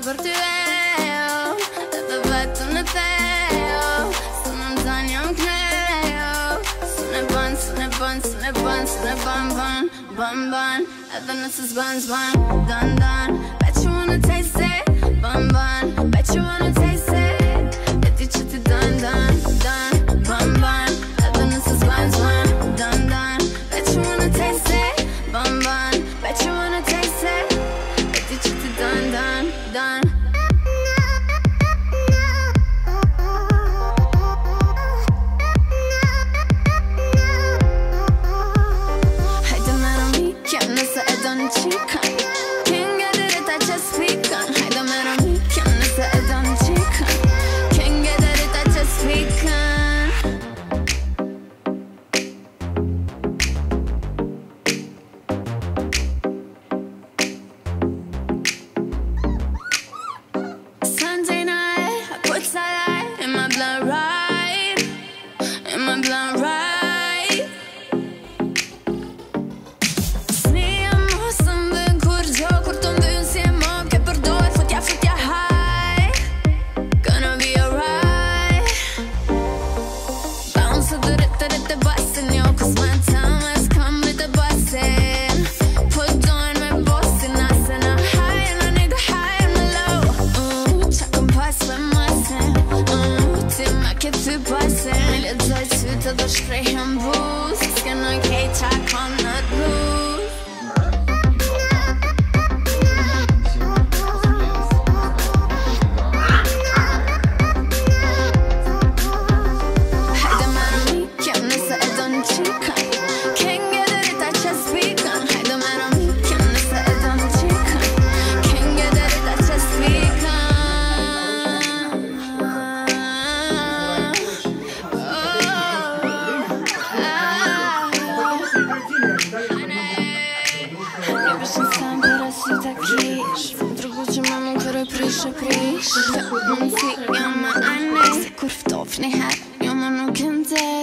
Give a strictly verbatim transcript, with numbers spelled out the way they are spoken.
për ty ejo, dhe të vetëm në tejo, së në më zanë jam knejo, së në ban, së në ban, së në ban, së në ban, ban, ban, ban, edhe nëse s'ban, s'ban, dan, dan, bet you wanna taste it, ban, ban, bet you wanna taste it, e ti që ti dan, dan, dan, ban, ban, edhe nëse s'ban, s'ban, dan, dan, bet you wanna taste it, ban, ban, bet you wanna taste it, e ti që ti dan, dan, dan. Të do shprejhem bus, s'ke në kej qa kon në t'lus. Hajde mero mi, kem nëse e do në qikën, ken gëdërita që s'pikën. Hajde mero mi, kem nëse e do në qikën, ken gëdërita që s'pikën. Prish e prish, të mund si jam më anej, se kur ftof një her, jo më nuk e ndej.